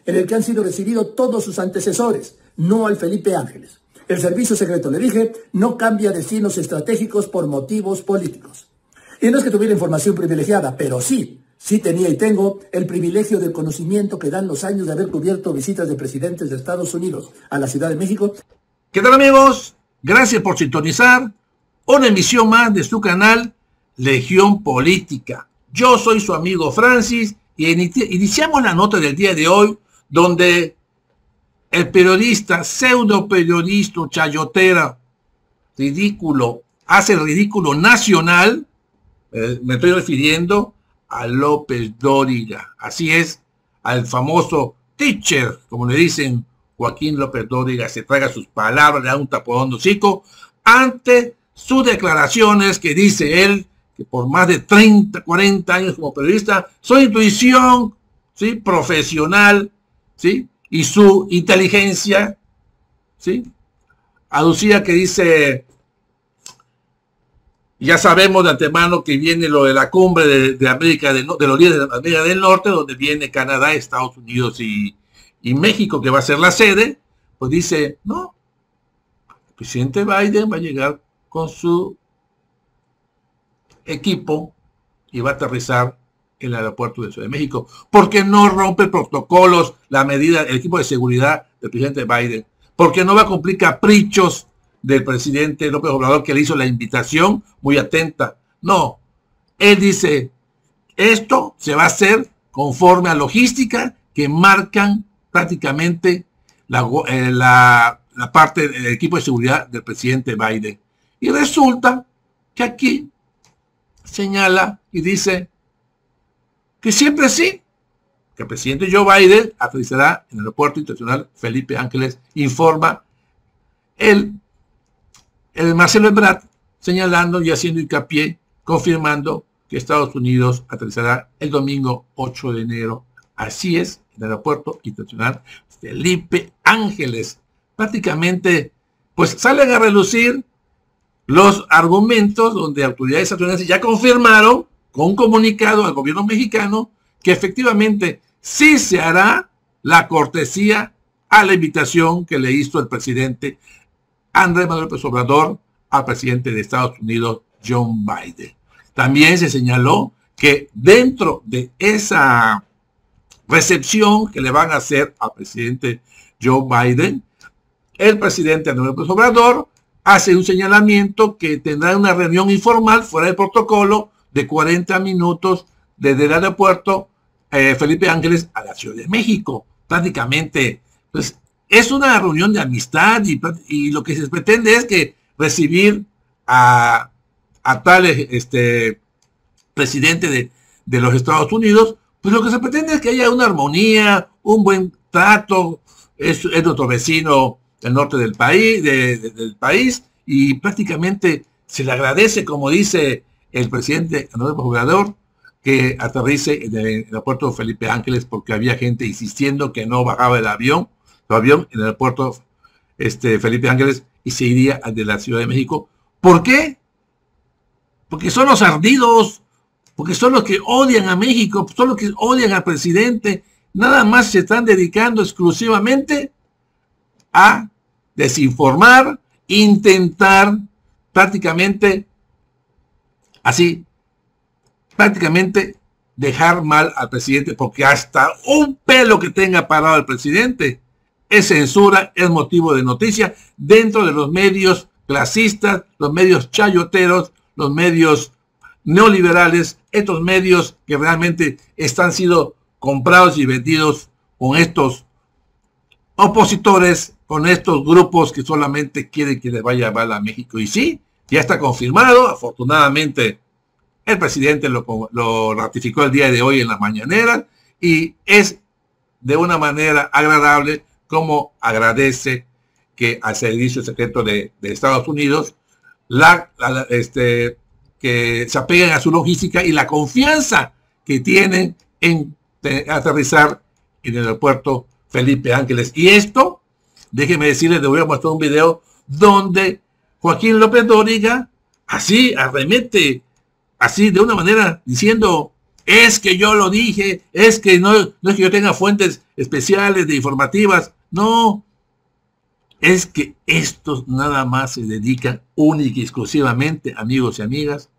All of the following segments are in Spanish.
en el que han sido recibidos todos sus antecesores, no al Felipe Ángeles. El servicio secreto, le dije, no cambia destinos estratégicos por motivos políticos. Y no es que tuviera información privilegiada, pero sí tenía y tengo el privilegio del conocimiento que dan los años de haber cubierto visitas de presidentes de Estados Unidos a la Ciudad de México. ¿Qué tal, amigos? Gracias por sintonizar una emisión más de su canal Legión Política. Yo soy su amigo Francis y iniciamos la nota del día de hoy donde el periodista, pseudo periodista, chayotera, ridículo, hace el ridículo nacional, me estoy refiriendo a López Dóriga, así es, al famoso teacher, como le dicen Joaquín López Dóriga, se traga sus palabras, le da un tapón de hocico, ante sus declaraciones que dice él, que por más de 30, 40 años como periodista, su intuición, ¿sí?, profesional, ¿sí?, y su inteligencia, ¿sí?, aducía que dice, ya sabemos de antemano que viene lo de la cumbre de América de los líderes de América del Norte, donde viene Canadá, Estados Unidos y México, que va a ser la sede. Pues dice, no, el presidente Biden va a llegar con su equipo y va a aterrizar en el aeropuerto de Ciudad de México, porque no rompe protocolos, la medida, el equipo de seguridad del presidente Biden, porque no va a cumplir caprichos del presidente López Obrador, que le hizo la invitación muy atenta. No, él dice, esto se va a hacer conforme a logística que marcan prácticamente la parte del equipo de seguridad del presidente Biden. Y resulta que aquí señala y dice que siempre sí, que el presidente Joe Biden aterrizará en el aeropuerto internacional Felipe Ángeles, informa el Marcelo Ebrard, señalando y haciendo hincapié, confirmando que Estados Unidos aterrizará el domingo 8 de enero. Así es, en el aeropuerto internacional Felipe Ángeles. Prácticamente, pues salen a relucir los argumentos donde autoridades estadounidenses ya confirmaron con un comunicado al gobierno mexicano que efectivamente sí se hará la cortesía a la invitación que le hizo el presidente Andrés Manuel López Obrador al presidente de Estados Unidos, John Biden. También se señaló que dentro de esa recepción que le van a hacer al presidente Joe Biden, el presidente Andrés Manuel López Obrador hace un señalamiento que tendrá una reunión informal fuera del protocolo de 40 minutos desde el aeropuerto Felipe Ángeles a la Ciudad de México. Prácticamente, pues, es una reunión de amistad y lo que se pretende es que recibir a tal presidente de los Estados Unidos, pues lo que se pretende es que haya una armonía, un buen trato, es nuestro vecino del norte del país, y prácticamente se le agradece, como dice el presidente Andrés Manuel Obrador, que aterrice en el aeropuerto Felipe Ángeles, porque había gente insistiendo que no bajaba el avión en el aeropuerto Felipe Ángeles y se iría al de la Ciudad de México. ¿Por qué? Porque son los ardidos, porque son los que odian a México, son los que odian al presidente, nada más se están dedicando exclusivamente a desinformar, intentar prácticamente dejar mal al presidente, porque hasta un pelo que tenga parado el presidente es censura, es motivo de noticia dentro de los medios clasistas, los medios chayoteros, los medios neoliberales, estos medios que realmente están siendo comprados y vendidos con estos opositores, con estos grupos que solamente quieren que les vaya mal a México. Y sí, ya está confirmado, afortunadamente el presidente lo ratificó el día de hoy en la mañanera, y es de una manera agradable como agradece que al servicio secreto de Estados Unidos que se apeguen a su logística y la confianza que tienen en aterrizar en el aeropuerto Felipe Ángeles. Y esto, déjenme decirles, les voy a mostrar un video donde Joaquín López Dóriga así arremete, así de una manera diciendo, es que yo lo dije, es que no es que yo tenga fuentes especiales de informativas, no, es que estos nada más se dedican única y exclusivamente, amigos y amigas,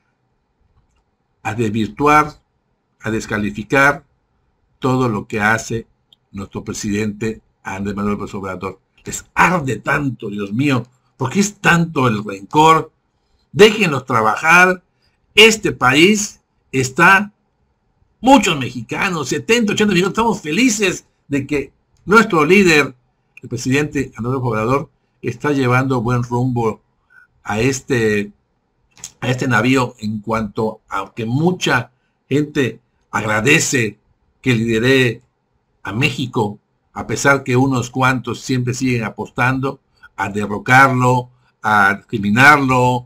a desvirtuar, a descalificar todo lo que hace nuestro presidente Andrés Manuel López Obrador. Les arde tanto, Dios mío, ¿por qué es tanto el rencor? Déjenlos trabajar. Este país está, muchos mexicanos, 70, 80 millones, estamos felices de que nuestro líder, el presidente Andrés López Obrador, está llevando buen rumbo a este navío, en cuanto a que mucha gente agradece que lidere a México, a pesar que unos cuantos siempre siguen apostando a derrocarlo, a discriminarlo,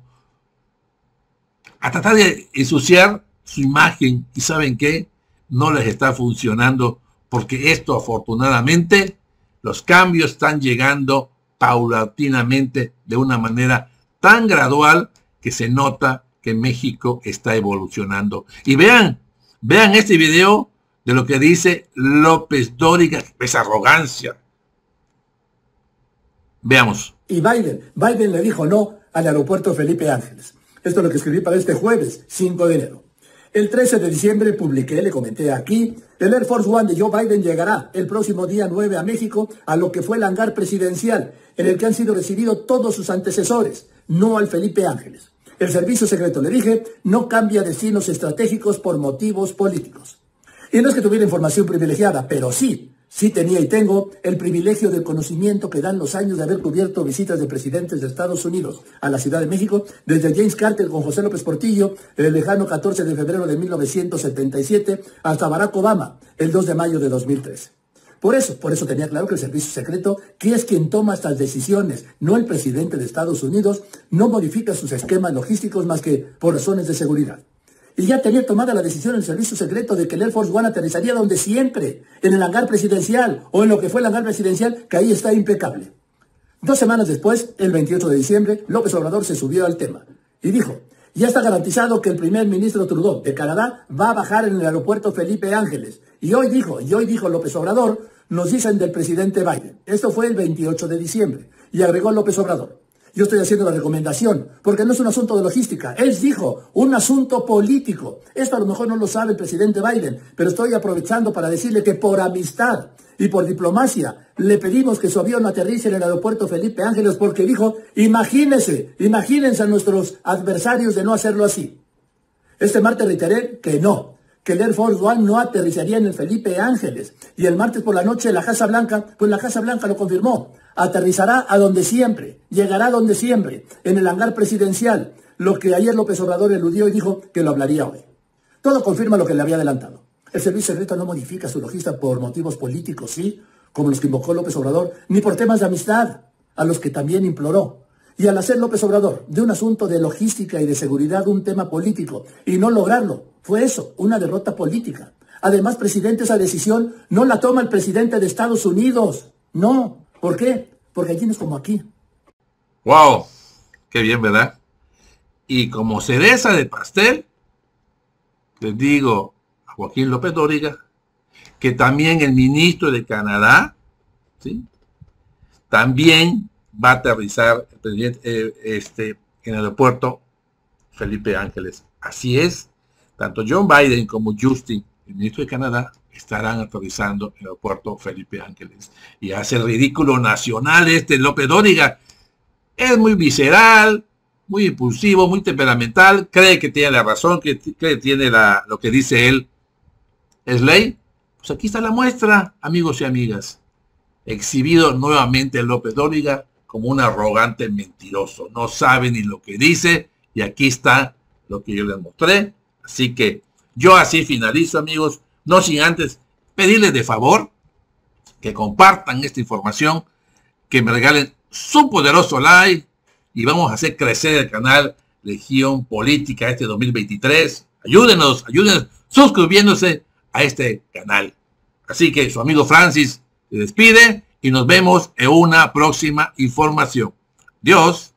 a tratar de ensuciar su imagen, y ¿saben qué? No les está funcionando, porque esto, afortunadamente, los cambios están llegando paulatinamente, de una manera tan gradual que se nota que México está evolucionando. Y vean este video de lo que dice López Dóriga, esa arrogancia. Veamos. Y Biden le dijo no al aeropuerto Felipe Ángeles. Esto es lo que escribí para este jueves, 5 de enero. El 13 de diciembre publiqué, le comenté aquí, el Air Force One de Joe Biden llegará el próximo día 9 a México, a lo que fue el hangar presidencial, en el que han sido recibidos todos sus antecesores, no al Felipe Ángeles. El servicio secreto, le dije, no cambia destinos estratégicos por motivos políticos. Y no es que tuviera información privilegiada, pero sí tenía y tengo el privilegio del conocimiento que dan los años de haber cubierto visitas de presidentes de Estados Unidos a la Ciudad de México, desde James Carter con José López Portillo, el lejano 14 de febrero de 1977, hasta Barack Obama, el 2 de mayo de 2013. Por eso tenía claro que el servicio secreto, que es quien toma estas decisiones, no el presidente de Estados Unidos, no modifica sus esquemas logísticos más que por razones de seguridad. Y ya tenía tomada la decisión el servicio secreto de que el Air Force One aterrizaría donde siempre, en el hangar presidencial, o en lo que fue el hangar presidencial, que ahí está impecable. 2 semanas después, el 28 de diciembre, López Obrador se subió al tema y dijo: ya está garantizado que el primer ministro Trudeau de Canadá va a bajar en el aeropuerto Felipe Ángeles. Y hoy dijo López Obrador, nos dicen del presidente Biden. Esto fue el 28 de diciembre. Y agregó López Obrador: yo estoy haciendo la recomendación, porque no es un asunto de logística. Él dijo, un asunto político. Esto a lo mejor no lo sabe el presidente Biden, pero estoy aprovechando para decirle que por amistad y por diplomacia le pedimos que su avión aterrice en el aeropuerto Felipe Ángeles, porque dijo, imagínense a nuestros adversarios de no hacerlo así. Este martes reiteré que no, que el Air Force One no aterrizaría en el Felipe Ángeles. Y el martes por la noche la Casa Blanca, pues la Casa Blanca lo confirmó. Aterrizará a donde siempre, llegará a donde siempre, en el hangar presidencial, lo que ayer López Obrador eludió y dijo que lo hablaría hoy. Todo confirma lo que le había adelantado. El servicio secreto no modifica su logística por motivos políticos, ¿sí?, como los que invocó López Obrador, ni por temas de amistad, a los que también imploró. Y al hacer López Obrador de un asunto de logística y de seguridad un tema político, y no lograrlo, fue eso, una derrota política. Además, presidente, esa decisión no la toma el presidente de Estados Unidos, no. ¿Por qué? Porque allí no es como aquí. ¡Wow! ¡Qué bien!, ¿verdad? Y como cereza de pastel, les digo a Joaquín López Dóriga que también el ministro de Canadá, ¿sí?, también va a aterrizar el presidente, en el aeropuerto Felipe Ángeles. Así es, tanto John Biden como Justin, el ministro de Canadá, estarán aterrizando en el aeropuerto Felipe Ángeles. Y hace el ridículo nacional López Dóriga. Es muy visceral, muy impulsivo, muy temperamental, cree que tiene la razón, cree que tiene lo que dice él es ley. Pues aquí está la muestra, amigos y amigas. Exhibido nuevamente López Dóriga como un arrogante mentiroso. No sabe ni lo que dice, y aquí está lo que yo les mostré. Así que yo así finalizo, amigos, no sin antes pedirles de favor que compartan esta información, que me regalen su poderoso like, y vamos a hacer crecer el canal Legión Política este 2023. Ayúdenos suscribiéndose a este canal. Así que su amigo Francis se despide y nos vemos en una próxima información. Dios.